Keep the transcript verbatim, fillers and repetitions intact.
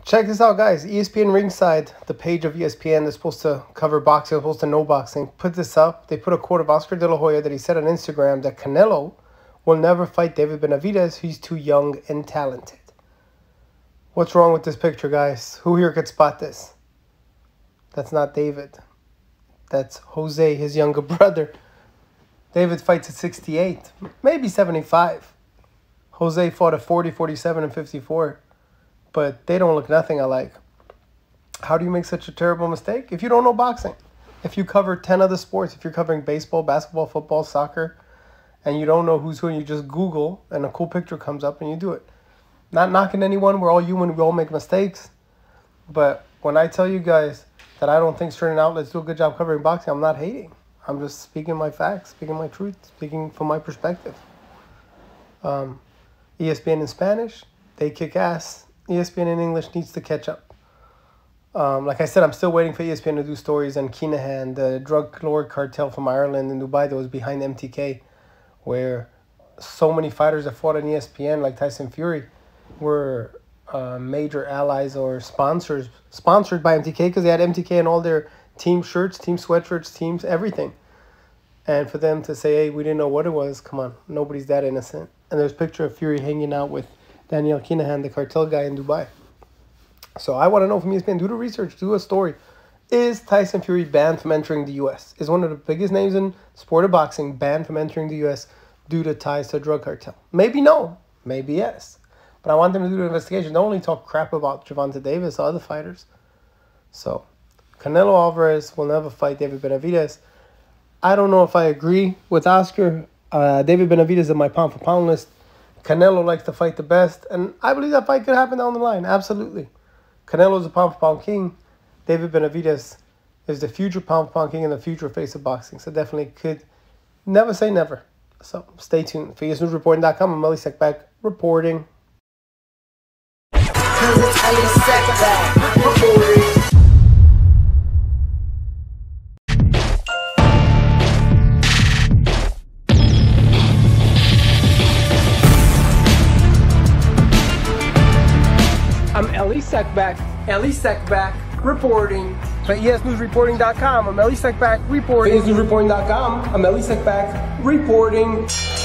Check this out, guys. E S P N Ringside, the page of E S P N that's supposed to cover boxing, supposed to know boxing, put this up. They put a quote of Oscar De La Hoya that he said on Instagram that Canelo will never fight David Benavidez. He's too young and talented. What's wrong with this picture, guys? Who here could spot this? That's not David. That's Jose, his younger brother. David fights at sixty-eight, maybe seventy-five. Jose fought at forty, forty-seven, and fifty-four. But they don't look nothing alike. How do you make such a terrible mistake? If you don't know boxing, if you cover ten other sports, if you're covering baseball, basketball, football, soccer, and you don't know who's who, and you just Google and a cool picture comes up and you do it. Not knocking anyone, we're all human, we all make mistakes. But when I tell you guys that I don't think certain outlets do a good job covering boxing, I'm not hating. I'm just speaking my facts, speaking my truth, speaking from my perspective. Um, E S P N in Spanish, they kick ass. E S P N in English needs to catch up. Um, like I said, I'm still waiting for E S P N to do stories on Kinahan, the drug lord cartel from Ireland and Dubai that was behind M T K, where so many fighters that fought on E S P N, like Tyson Fury, were uh, major allies or sponsors, sponsored by M T K because they had M T K in all their team shirts, team sweatshirts, teams, everything. And for them to say, hey, we didn't know what it was, come on, nobody's that innocent. And there's a picture of Fury hanging out with Daniel Kinahan, the cartel guy in Dubai. So I want to know from E S P N, do the research, do a story. Is Tyson Fury banned from entering the U S? Is one of the biggest names in sport of boxing banned from entering the U S due to ties to a drug cartel? Maybe no, maybe yes. But I want them to do the investigation. Don't only talk crap about Gervonta Davis or other fighters. So Canelo Alvarez will never fight David Benavidez. I don't know if I agree with Oscar. Uh, David Benavidez is my pound for pound list. Canelo likes to fight the best, and I believe that fight could happen down the line. Absolutely. Canelo is a pound for pound king. David Benavidez is the future pound for pound king and the future face of boxing. So definitely could never say never. So stay tuned. For U S News Reporting dot com, I'm Melly Sekback reporting. I'm Melly Sekback, Melly Sekback reporting. For E S News Reporting dot com, I'm Melly Sekback reporting. For E S News Reporting dot com, I'm Melly Sekback reporting.